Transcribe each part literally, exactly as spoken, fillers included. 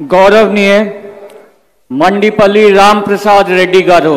गौरवनीय मंडीपल्ली राम प्रसाद रेड्डी गारू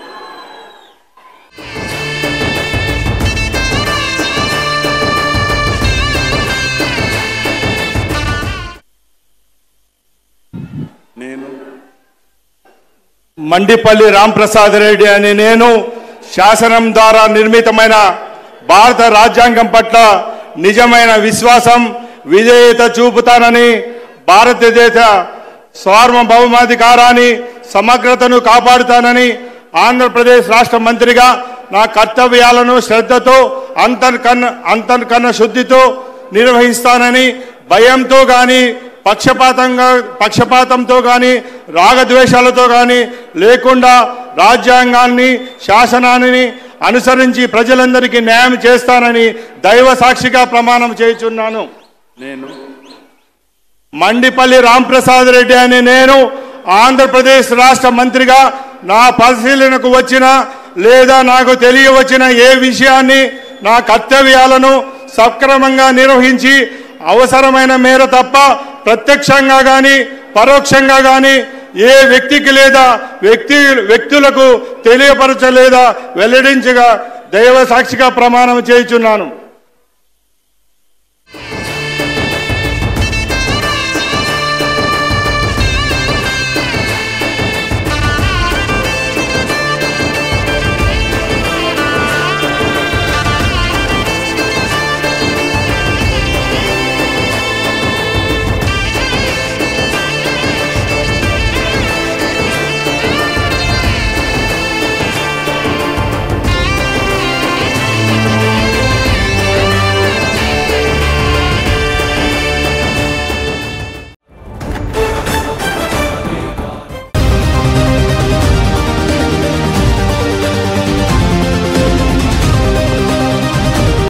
మండిపల్లి రామ్ ప్రసాద్ రెడ్డి అని నేను శాసనం ద్వారా నిర్మితమైన భారత రాజ్యాంగం పట్ల నిజమైన విశ్వాసం విధేయత చూపుతానని భారతదేశ సార్వభౌమాధికారాన్ని సమగ్రతను కాపాడుతానని ఆంధ్రప్రదేశ్ రాష్ట్ర మంత్రిగా నా కర్తవ్యాలను శ్రద్ధతో అంతర్కన్న అంతర్కన్న శుద్ధితో నిర్వహిస్తానని భయంతో గాని పక్షపాతంగా పక్షపాతంతో కానీ రాగద్వేషాలతో కానీ లేకుండా రాజ్యాంగాన్ని శాసనాన్ని అనుసరించి ప్రజలందరికీ న్యాయం చేస్తానని దైవ సాక్షిగా ప్రమాణం చేయుచున్నాను. నేను మండిపల్లి రామ్ ప్రసాద్ రెడ్డి అని నేను ఆంధ్రప్రదేశ్ రాష్ట్ర మంత్రిగా నా పరిశీలనకు వచ్చిన లేదా నాకు తెలియవచ్చిన ఏ విషయాన్ని నా కర్తవ్యాలను సక్రమంగా నిర్వహించి అవసరమైన మేర తప్ప ప్రత్యక్షంగా కానీ పరోక్షంగా కానీ ఏ వ్యక్తికి లేదా వ్యక్తి వ్యక్తులకు తెలియపరచలేదా వెల్లడించగా దైవ సాక్షిగా ప్రమాణం చేయుచున్నాను.